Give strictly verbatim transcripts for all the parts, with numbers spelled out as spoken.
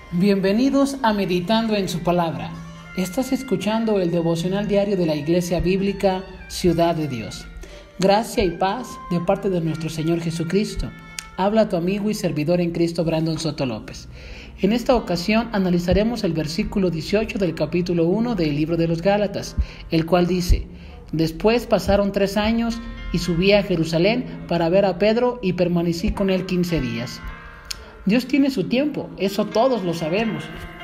Bienvenidos a Meditando en su Palabra. Estás escuchando el devocional diario de la Iglesia Bíblica Ciudad de Dios. Gracia y paz de parte de nuestro Señor Jesucristo. Habla tu amigo y servidor en Cristo, Brandon Soto López. En esta ocasión analizaremos el versículo dieciocho del capítulo uno del libro de los Gálatas, el cual dice: Después pasaron tres años y subí a Jerusalén para ver a Pedro y permanecí con él quince días. Dios tiene su tiempo, eso todos lo sabemos.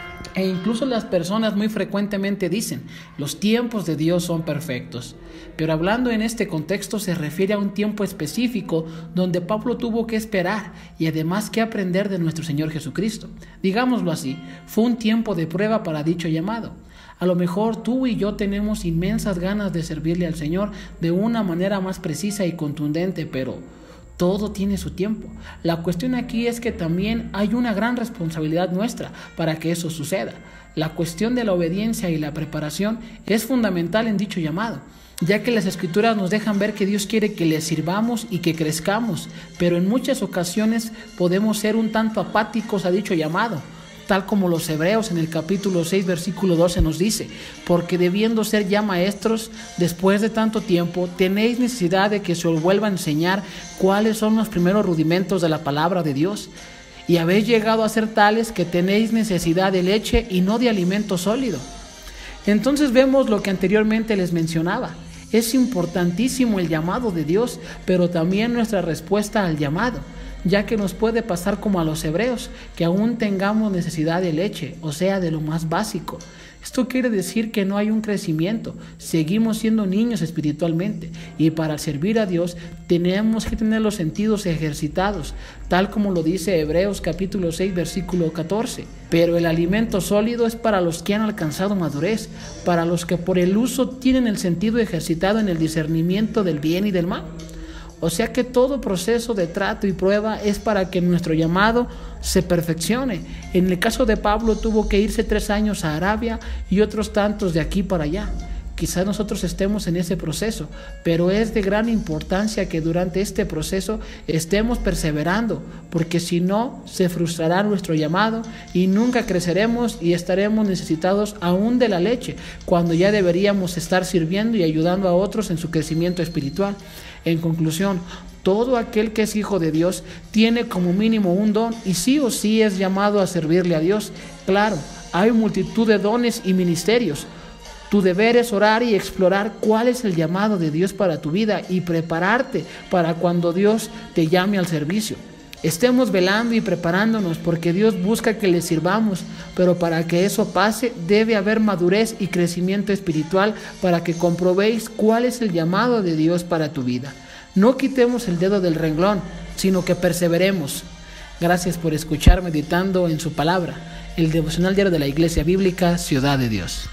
E incluso las personas muy frecuentemente dicen, los tiempos de Dios son perfectos. Pero hablando en este contexto se refiere a un tiempo específico donde Pablo tuvo que esperar y además que aprender de nuestro Señor Jesucristo. Digámoslo así, fue un tiempo de prueba para dicho llamado. A lo mejor tú y yo tenemos inmensas ganas de servirle al Señor de una manera más precisa y contundente, pero todo tiene su tiempo. La cuestión aquí es que también hay una gran responsabilidad nuestra para que eso suceda. La cuestión de la obediencia y la preparación es fundamental en dicho llamado, ya que las Escrituras nos dejan ver que Dios quiere que le sirvamos y que crezcamos, pero en muchas ocasiones podemos ser un tanto apáticos a dicho llamado. Tal como los Hebreos en el capítulo seis, versículo doce nos dice, porque debiendo ser ya maestros, después de tanto tiempo, tenéis necesidad de que se os vuelva a enseñar cuáles son los primeros rudimentos de la palabra de Dios. Y habéis llegado a ser tales que tenéis necesidad de leche y no de alimento sólido. Entonces vemos lo que anteriormente les mencionaba. Es importantísimo el llamado de Dios, pero también nuestra respuesta al llamado, ya que nos puede pasar como a los hebreos, que aún tengamos necesidad de leche, o sea, de lo más básico. Esto quiere decir que no hay un crecimiento, seguimos siendo niños espiritualmente, y para servir a Dios tenemos que tener los sentidos ejercitados, tal como lo dice Hebreos capítulo seis, versículo catorce. Pero el alimento sólido es para los que han alcanzado madurez, para los que por el uso tienen el sentido ejercitado en el discernimiento del bien y del mal. O sea que todo proceso de trato y prueba es para que nuestro llamado se perfeccione. En el caso de Pablo tuvo que irse tres años a Arabia y otros tantos de aquí para allá. Quizás nosotros estemos en ese proceso, pero es de gran importancia que durante este proceso estemos perseverando, porque si no, se frustrará nuestro llamado y nunca creceremos y estaremos necesitados aún de la leche, cuando ya deberíamos estar sirviendo y ayudando a otros en su crecimiento espiritual. En conclusión, todo aquel que es hijo de Dios tiene como mínimo un don y sí o sí es llamado a servirle a Dios. Claro, hay multitud de dones y ministerios. Tu deber es orar y explorar cuál es el llamado de Dios para tu vida y prepararte para cuando Dios te llame al servicio. Estemos velando y preparándonos porque Dios busca que le sirvamos, pero para que eso pase debe haber madurez y crecimiento espiritual para que comprobéis cuál es el llamado de Dios para tu vida. No quitemos el dedo del renglón, sino que perseveremos. Gracias por escuchar Meditando en su Palabra, el devocional diario de la Iglesia Bíblica Ciudad de Dios.